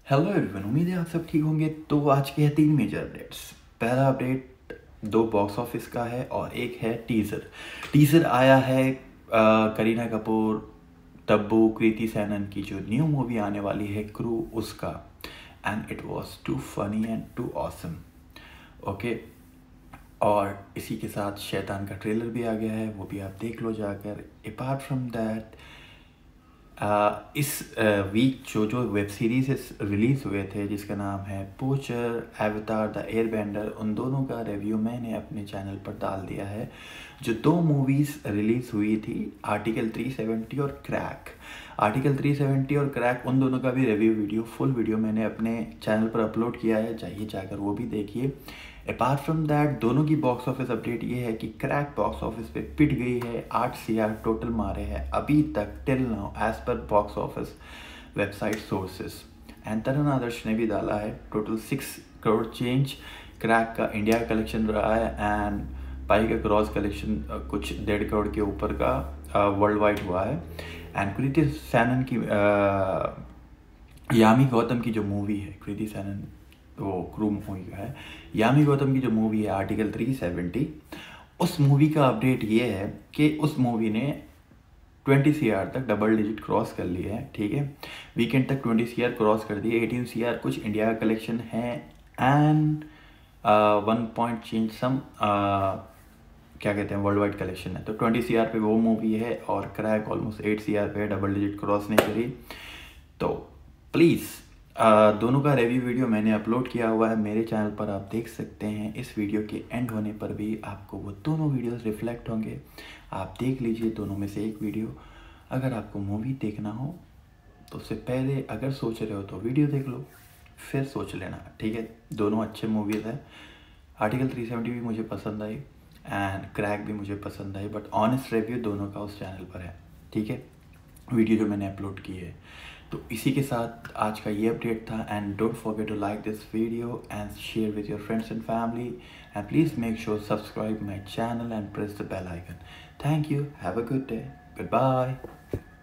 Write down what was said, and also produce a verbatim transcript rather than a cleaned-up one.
Hello everyone, उम्मीद है आप सब ठीक होंगे। तो आज के हैं तीन मेजर अपडेट्स। पहला अपडेट दो बॉक्स ऑफिस का है और एक है टीज़र। टीज़र आया है अ, करीना कपूर, तब्बू, कृति सैनन की जो न्यू मूवी आने वाली है क्रू, उसका। And it was too funny and too awesome. Okay, और इसी के साथ शैतान का ट्रेलर भी आ गया है, वो भी आप देख लो जाकर। अपार्ट फ्रॉम दैट Uh, इस वीक uh, जो जो वेब सीरीज रिलीज़ हुए थे जिसका नाम है पोचर, एवतार द एयरबेंडर, उन दोनों का रिव्यू मैंने अपने चैनल पर डाल दिया है। जो दो मूवीज़ रिलीज़ हुई थी, आर्टिकल थ्री सेवेंटी और क्रैक। आर्टिकल थ्री सेवेंटी और क्रैक, उन दोनों का भी रिव्यू वीडियो, फुल वीडियो मैंने अपने चैनल पर अपलोड किया है, जाइए जाकर वो भी देखिए। अपार्ट फ्रॉम दैट दोनों की बॉक्स ऑफिस अपडेट ये है कि क्रैक बॉक्स ऑफिस पे पिट गई है, आठ सी आर टोटल मारे हैं अभी तक, टिल नाउ, एज पर box office website sources. And Taran Adarsh ने भी डाला है total six crore change crack का इंडिया कलेक्शन रहा है। एंड पाई का क्रॉस कलेक्शन कुछ डेढ़ करोड़ के ऊपर का वर्ल्ड वाइड हुआ है। एंड कृति सैनन की यामी गौतम की जो मूवी है, कृति सैनन वो क्रू मूवी का है, यामी गौतम की जो मूवी है आर्टिकल थ्री सेवेंटी, उस मूवी का अपडेट ये है कि उस मूवी ने ट्वेंटी सी आर तक डबल डिजिट क्रॉस कर लिए है। ठीक है, वीकेंड तक ट्वेंटी सी आर क्रॉस कर दिए, एटीन सी आर कुछ इंडिया का कलेक्शन है। And one point change some क्या कहते हैं वर्ल्ड वाइड कलेक्शन है। तो ट्वेंटी सी आर पे वो मूवी है और crack almost eight C R पे डबल डिजिट क्रॉस नहीं करी। तो प्लीज़ Uh, दोनों का रिव्यू वीडियो मैंने अपलोड किया हुआ है मेरे चैनल पर, आप देख सकते हैं। इस वीडियो के एंड होने पर भी आपको वो दोनों वीडियोस रिफ्लेक्ट होंगे, आप देख लीजिए दोनों में से एक वीडियो। अगर आपको मूवी देखना हो तो उससे पहले अगर सोच रहे हो तो वीडियो देख लो, फिर सोच लेना। ठीक है, दोनों अच्छे मूवीज़ हैं। आर्टिकल थ्री सेवेंटी भी मुझे पसंद आई एंड क्रैक भी मुझे पसंद आई, बट ऑनेस्ट रिव्यू दोनों का उस चैनल पर है। ठीक है, वीडियो जो मैंने अपलोड की है। तो इसी के साथ आज का ये अपडेट था। And don't forget to like this video and share with your friends and family, and please make sure subscribe my channel and press the bell icon. Thank you, have a good day, good bye.